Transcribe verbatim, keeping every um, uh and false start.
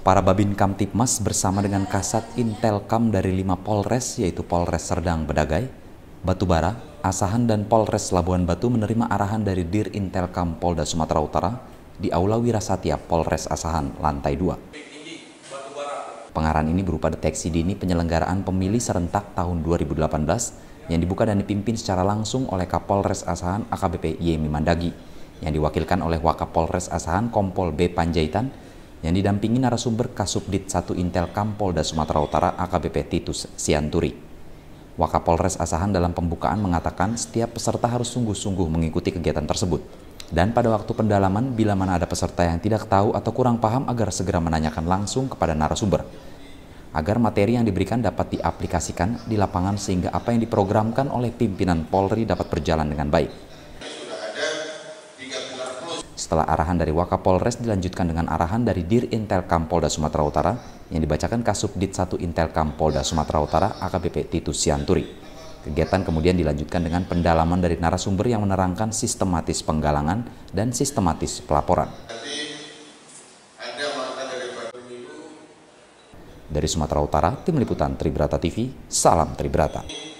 Para Babin Kamtipmas bersama dengan Kasat Intelkam dari lima Polres yaitu Polres Serdang Bedagai, Batubara, Asahan, dan Polres Labuan Batu menerima arahan dari Dir Intelkam Polda Sumatera Utara di Aula Wirasatya Polres Asahan, lantai dua. Pengarahan ini berupa deteksi dini penyelenggaraan pemilih serentak tahun dua ribu delapan belas yang dibuka dan dipimpin secara langsung oleh Kapolres Asahan A K B P Yemi Mandagi, yang diwakilkan oleh Wakapolres Asahan Kompol B Panjaitan, yang didampingi narasumber Kasubdit satu Intelkam Polda Sumatera Utara A K B P Titus Sianturi. Wakapolres Asahan dalam pembukaan mengatakan setiap peserta harus sungguh-sungguh mengikuti kegiatan tersebut. Dan pada waktu pendalaman, bila mana ada peserta yang tidak tahu atau kurang paham, agar segera menanyakan langsung kepada narasumber, agar materi yang diberikan dapat diaplikasikan di lapangan sehingga apa yang diprogramkan oleh pimpinan Polri dapat berjalan dengan baik. Setelah arahan dari Wakapolres dilanjutkan dengan arahan dari Dir Intelkam Polda Sumatera Utara yang dibacakan Kasubdit satu Intelkam Polda Sumatera Utara A K B P Titus Sianturi. Kegiatan kemudian dilanjutkan dengan pendalaman dari narasumber yang menerangkan sistematis penggalangan dan sistematis pelaporan. Dari Sumatera Utara, Tim Liputan Tribrata T V, salam Tribrata.